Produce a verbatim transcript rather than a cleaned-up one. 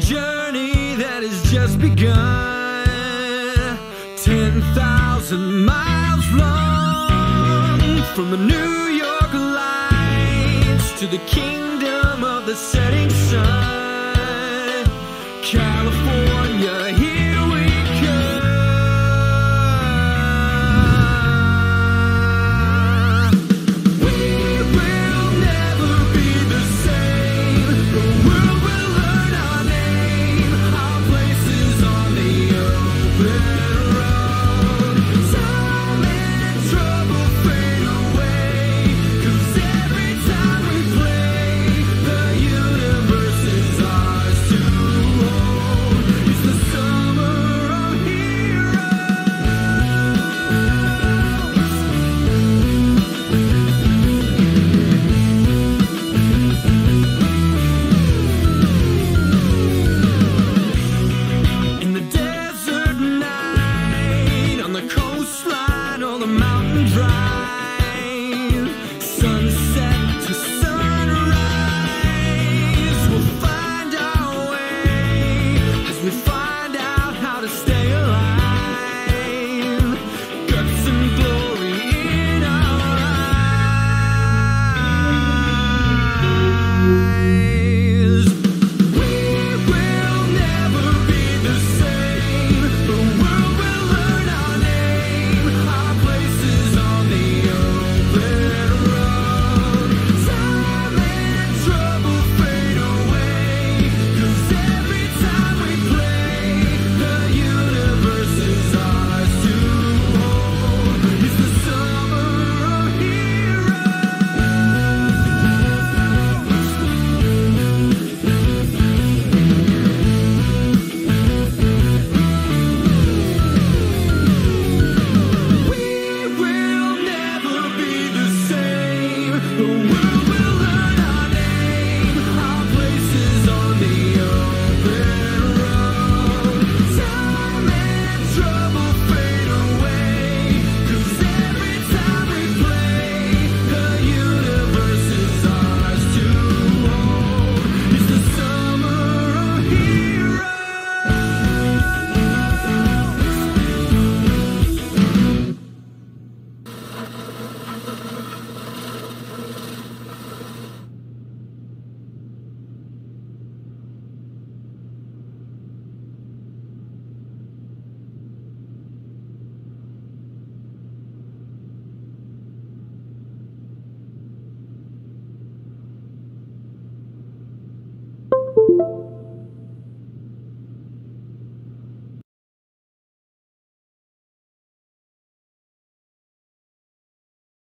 journey that has just begun, ten thousand miles long, from the New York lights to the kingdom of the setting sun. California, here we come. We will never be the same. The world will learn our name. Our place is on the open road. Time and trouble fade away, 'cause every time we play, the universe is ours to hold. It's the summer of in the desert night, on the coastline, on the mountain drive, sunset to sunrise, we'll find our way as we find out how to stay alive. Guts and glory in our eyes. We will never be the same. The world will learn our name. Our place is on the open road. Time and trouble fade away, 'cause every time we play, the universe is ours to hold. It's the summer of We will never be the same. The world will learn our name. Our place is on the open road. Time and trouble fade away, 'cause every time we play, the universe is ours to hold. It's the summer of heroes. you